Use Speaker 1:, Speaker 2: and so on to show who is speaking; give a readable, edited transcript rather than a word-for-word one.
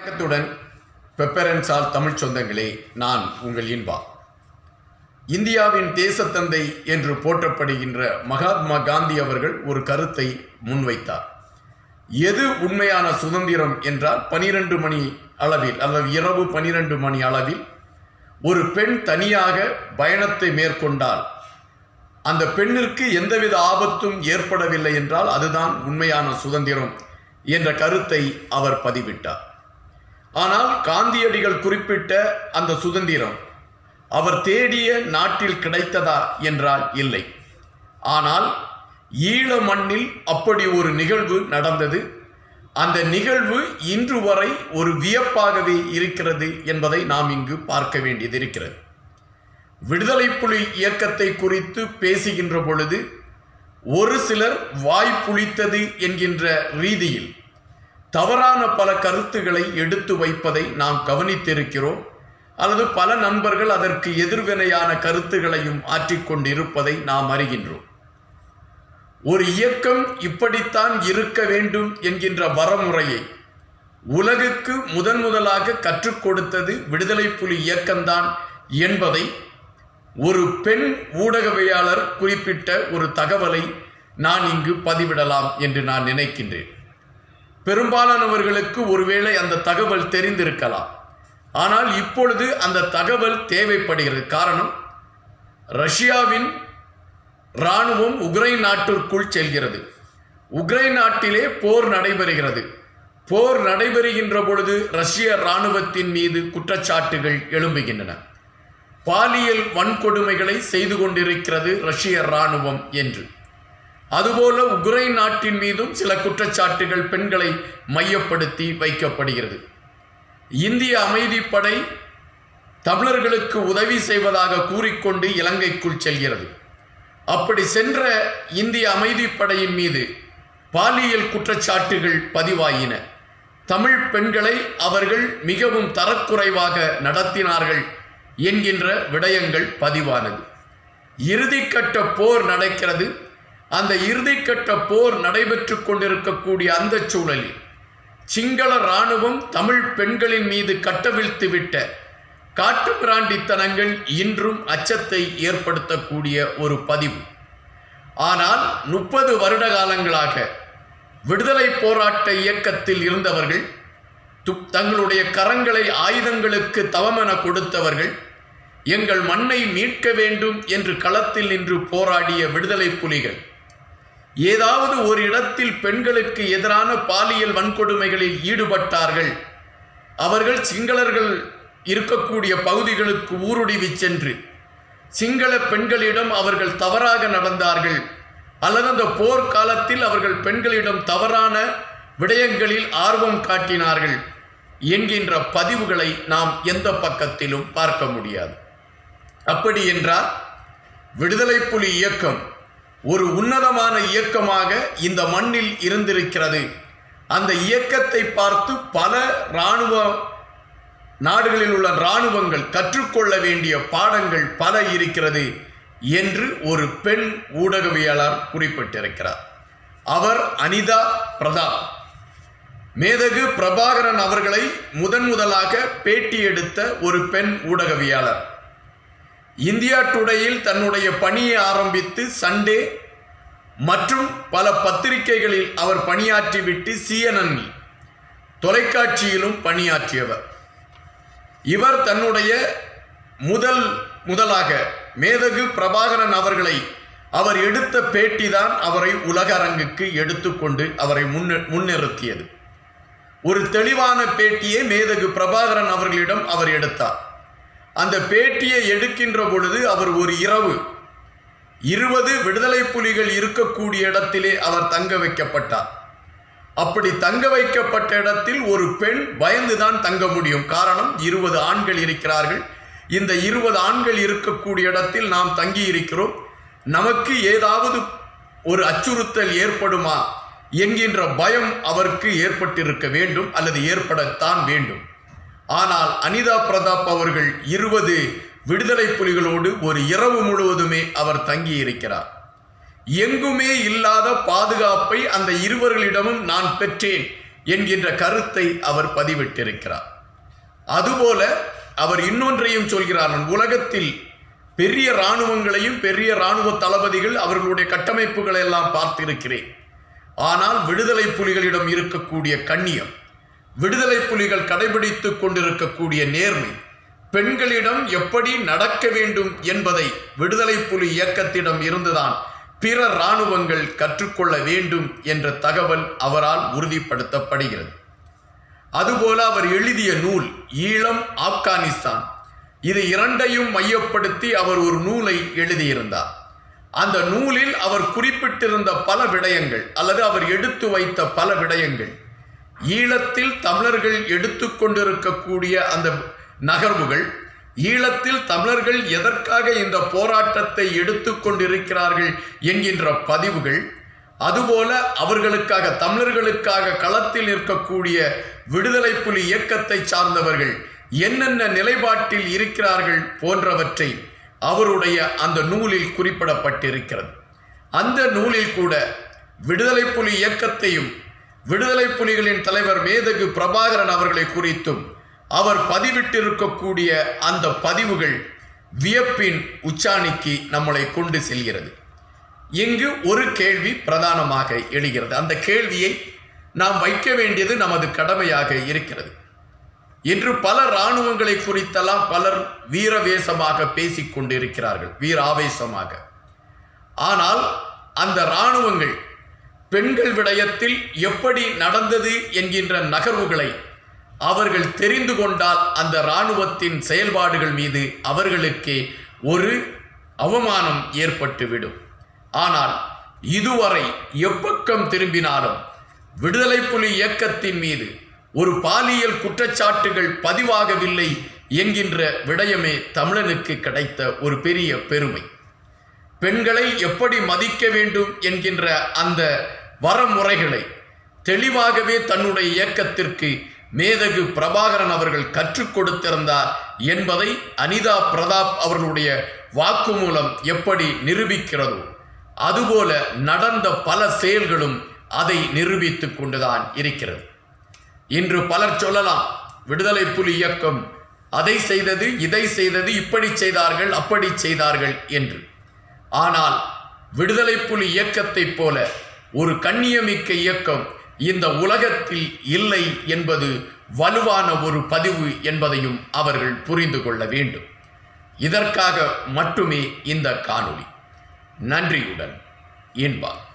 Speaker 1: வணக்கத்துடன் பெப்பரன்சால் தமிழ் சொந்தங்களே, நான் உங்கள் இன்பா. இந்தியாவின் தேசத்தந்தை என்று போற்றப்படுகின்ற மகாத்மா காந்தி அவர்கள் ஒரு கருத்தை முன்வைத்தார். எது உண்மையான சுதந்திரம் என்றால் 12 மணி அளவில் அல்லது இரவு 12 மணி அளவில் ஒரு பெண் தனியாக பயணத்தை மேற்கொண்டால் அந்த பெண்ணிற்கு எந்தவித ஆபத்தும் ஏற்படவில்லை என்றால் அதுதான் உண்மையான சுதந்திரம் என்ற கருத்தை அவர் பதிவிட்டார். ஆனால் காந்தியடிகள் குறிப்பிட்ட அந்த சுதந்திரம் அவர் தேடிய நாட்டில் கிடைத்ததா என்றால் இல்லை. ஆனால் ஈழ மண்ணில் அப்படி ஒரு நிகழ்வு நடந்தது. அந்த நிகழ்வு இன்று வரை ஒரு வியப்பாகவே இருக்கிறது என்பதை நாம் இங்கு பார்க்க வேண்டியது இருக்கிறது. விடுதலை புலி இயக்கத்தை குறித்து பேசுகின்ற பொழுது ஒரு சிலர் வாய் புளித்தது என்கின்ற ரீதியில் தவறான பல கருத்துக்களை எடுத்து வைப்பதை நாம் கவனித்திருக்கிறோம். அல்லது பல நண்பர்கள் அதற்கு எதிர்வினையான கருத்துக்களையும் ஆற்றிக்கொண்டிருப்பதை நாம் அறிகின்றோம். ஒரு இயக்கம் இப்படித்தான் இருக்க வேண்டும் என்கின்ற வரமுறையை உலகுக்கு முதலாக கற்றுக் கொடுத்தது விடுதலை புலி இயக்கம்தான் என்பதை ஒரு பெண் ஊடகவியலாளர் குறிப்பிட்ட ஒரு தகவலை நான் இங்கு பதிவிடலாம் என்று நான் நினைக்கின்றேன். பெரும்பாலானவர்களுக்கு ஒருவேளை அந்த தகவல் தெரிந்திருக்கலாம். ஆனால் இப்பொழுது அந்த தகவல் தேவைப்படுகிறது. காரணம், ரஷ்யாவின் இராணுவம் உக்ரைன் நாட்டிற்குள் செல்கிறது. உக்ரைன் நாட்டிலே போர் நடைபெறுகிறது. போர் நடைபெறுகின்ற பொழுது ரஷ்ய இராணுவத்தின் மீது குற்றச்சாட்டுகள் எழும்புகின்றன. பாலியல் வன்கொடுமைகளை செய்து கொண்டிருக்கிறது ரஷ்ய இராணுவம் என்று. அதுபோல உக்ரைன் நாட்டின் மீதும் சில குற்றச்சாட்டுகள் பெண்களை மையப்படுத்தி வைக்கப்படுகிறது. இந்திய அமைதிப்படை தமிழர்களுக்கு உதவி செய்வதாக கூறிக்கொண்டு இலங்கைக்குள் செல்கிறது. அப்படி சென்ற இந்திய அமைதிப்படையின் மீது பாலியல் குற்றச்சாட்டுகள் பதிவாயின. தமிழ் பெண்களை அவர்கள் மிகவும் தரக்குறைவாக நடத்தினார்கள் என்கின்ற விடயங்கள் பதிவானது. இறுதிக்கட்ட போர் நடக்கிறது. அந்த இறுதிக்கட்ட போர் நடைபெற்று கொண்டிருக்கக்கூடிய அந்த சூழலில் சிங்கள இராணுவம் தமிழ் பெண்களின் மீது கட்டவிழ்த்துவிட்ட காட்டுமிராண்டித்தனங்கள் இன்றும் அச்சத்தை ஏற்படுத்தக்கூடிய ஒரு பதிவு. ஆனால் 30 வருட காலங்களாக விடுதலை போராட்ட இயக்கத்தில் இருந்தவர்கள், தங்களுடைய கரங்களை ஆயுதங்களுக்கு தவமென கொடுத்தவர்கள், எங்கள் மண்ணை மீட்க வேண்டும் என்று களத்தில் நின்று போராடிய விடுதலை புலிகள் ஏதாவது ஒரு இடத்தில் பெண்களுக்கு எதிரான பாலியல் வன்கொடுமைகளில் ஈடுபட்டார்கள். அவர்கள் சிங்களர்கள் இருக்கக்கூடிய பகுதிகளுக்கு ஊடுருவி சென்று சிங்கள பெண்களிடம் அவர்கள் தவறாக நடந்தார்கள், அல்லது அந்த போர்க்காலத்தில் அவர்கள் பெண்களிடம் தவறான விடயங்களில் ஆர்வம் காட்டினார்கள் என்கின்ற பதிவுகளை நாம் எந்த பக்கத்திலும் பார்க்க முடியாது. அப்படி என்றால் விடுதலை புலி இயக்கம் ஒரு உன்னதமான இயக்கமாக இந்த மண்ணில் இருந்திருக்கிறது. அந்த இயக்கத்தை பார்த்து பல இராணுவ நாடுகளில் உள்ள இராணுவங்கள் கற்றுக்கொள்ள வேண்டிய பாடங்கள் பல இருக்கிறது என்று ஒரு பெண் ஊடகவியலாளர் குறிப்பிட்டிருக்கிறார். அவர் அனிதா பிரதாப். மேதகு பிரபாகரன் அவர்களை முதலாக பேட்டி எடுத்த ஒரு பெண் ஊடகவியலாளர். இந்தியா டுடேயில் தன்னுடைய பணியை ஆரம்பித்து சண்டே மற்றும் பல பத்திரிகைகளில் அவர் பணியாற்றிவிட்டு CNN தொலைக்காட்சியிலும் பணியாற்றியவர். இவர் தன்னுடைய முதலாக மேதகு பிரபாகரன் அவர்களை அவர் எடுத்த பேட்டிதான் அவரை உலக அரங்குக்கு எடுத்துக்கொண்டு அவரை முன்னிறுத்தியது. ஒரு தெளிவான பேட்டியை மேதகு பிரபாகரன் அவர்களிடம் அவர் எடுத்தார். அந்த பேட்டியை எடுக்கின்ற பொழுது அவர் ஒரு இரவு 20 விடுதலை புலிகள் இருக்கக்கூடிய இடத்திலே அவர் தங்க வைக்கப்பட்டார். அப்படி தங்க வைக்கப்பட்ட இடத்தில் ஒரு பெண் பயந்துதான் தங்க முடியும். காரணம், 20 ஆண்கள் இருக்கிறார்கள். இந்த 20 ஆண்கள் இருக்கக்கூடிய இடத்தில் நாம் தங்கி இருக்கிறோம். நமக்கு ஏதாவது ஒரு அச்சுறுத்தல் ஏற்படுமா என்கின்ற பயம் அவருக்கு ஏற்பட்டிருக்க வேண்டும், அல்லது ஏற்படத்தான் வேண்டும். ஆனால் அனிதா பிரதாப் அவர்கள் 20 விடுதலை புலிகளோடு ஒரு இரவு முழுவதுமே அவர் தங்கி இருக்கிறார். எங்குமே இல்லாத பாதுகாப்பை அந்த இருவர்களிடமும் நான் பெற்றேன் என்கின்ற கருத்தை அவர் பதிவிட்டிருக்கிறார். அதுபோல அவர் இன்னொன்றையும் சொல்கிறார். உலகத்தில் பெரிய இராணுவங்களையும் பெரிய இராணுவ தளபதிகள் அவர்களுடைய கட்டமைப்புகளை எல்லாம் பார்த்திருக்கிறேன். ஆனால் விடுதலை புலிகளிடம் இருக்கக்கூடிய கண்ணியம், விடுதலை புலிகள் கடைபிடித்துக் கொண்டிருக்கக்கூடிய நேர்மை, பெண்களிடம் எப்படி நடக்க வேண்டும் என்பதை விடுதலை புலி இயக்கத்திடம் இருந்துதான் பிற இராணுவங்கள் கற்றுக்கொள்ள வேண்டும் என்ற தகவல் அவரால் உறுதிப்படுத்தப்படுகிறது. அதுபோல அவர் எழுதிய நூல் ஈழம், ஆப்கானிஸ்தான், இது இரண்டையும் மையப்படுத்தி அவர் ஒரு நூலை எழுதியிருந்தார். அந்த நூலில் அவர் குறிப்பிட்டிருந்த பல விடயங்கள் அல்லது அவர் எடுத்து வைத்த பல விடயங்கள், ஈழத்தில் தமிழர்கள் எடுத்துக்கொண்டிருக்கக்கூடிய அந்த நகர்வுகள், ஈழத்தில் தமிழர்கள் எதற்காக இந்த போராட்டத்தை எடுத்துக்கொண்டிருக்கிறார்கள் என்கின்ற பதிவுகள், அதுபோல அவர்களுக்காக தமிழர்களுக்காக களத்தில் இருக்கக்கூடிய விடுதலை புலி இயக்கத்தை சார்ந்தவர்கள் என்னென்ன நிலைப்பாட்டில் இருக்கிறார்கள் போன்றவற்றை அவருடைய அந்த நூலில் குறிப்பிடப்பட்டிருக்கிறது. அந்த நூலில் கூட விடுதலை புலி இயக்கத்தையும் விடுதலை புலிகளின் தலைவர் மேதகு பிரபாகரன் அவர்களை குறித்தும் அவர் பதிவிட்டிருக்கக்கூடிய அந்த பதிவுகள் வியப்பின் உச்சாணிக்கு நம்மளை கொண்டு செல்கிறது. இங்கு ஒரு கேள்வி பிரதானமாக எழுகிறது. அந்த கேள்வியை நாம் வைக்க வேண்டியது நமது கடமையாக இருக்கிறது. இன்று பல இராணுவங்களை குறித்தெல்லாம் பலர் வீரவேசமாக பேசிக் கொண்டிருக்கிறார்கள், வீர ஆவேசமாக. ஆனால் அந்த இராணுவங்கள் பெண்கள் விடயத்தில் எப்படி நடந்தது என்கின்ற நகர்வுகளை அவர்கள் தெரிந்து கொண்டால் அந்த இராணுவத்தின் செயல்பாடுகள் மீது அவர்களுக்கு ஒரு அவமானம் ஏற்பட்டுவிடும். ஆனால் இதுவரை எப்பக்கம் திரும்பினாலும் விடுதலை புலி இயக்கத்தின் மீது ஒரு பாலியல் குற்றச்சாட்டுகள் பதிவாகவில்லை என்கின்ற விடயமே தமிழனுக்கு கிடைத்த ஒரு பெரிய பெருமை. பெண்களை எப்படி மதிக்க வேண்டும் என்கின்ற அந்த வரமுறைகளை தெளிவாகவே தன்னுடைய இயக்கத்திற்கு மேதகு பிரபாகரன் அவர்கள் கற்றுக் கொடுத்திருந்தார் என்பதை அனிதா பிரதாப் அவர்களுடைய வாக்குமூலம் எப்படி நிரூபிக்கிறதோ அதுபோல நடந்த பல செயல்களும் அதை நிரூபித்துக் கொண்டுதான் இருக்கிறது. இன்று பலர் சொல்லலாம், விடுதலை புலி இயக்கம் அதை செய்தது, இதை செய்தது, இப்படி செய்தார்கள், அப்படி செய்தார்கள் என்று. ஆனால் விடுதலை புலி இயக்கத்தை போல ஒரு கண்ணியமிக்க இயக்கம் இந்த உலகத்தில் இல்லை என்பது வலுவான ஒரு பதிவு என்பதையும் அவர்கள் புரிந்து கொள்ள வேண்டும். இதற்காக மட்டுமே இந்த காணொளி. நன்றியுடன் இன்பா.